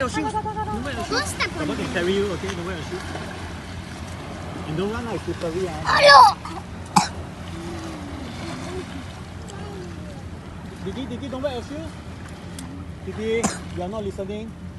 Your shoes. Don't wear your Don't shoes. step on Someone me. can carry you, okay? Don't wear your shoes. And don't run like slippery, Digi, don't wear your shoes. Digi, you are not listening.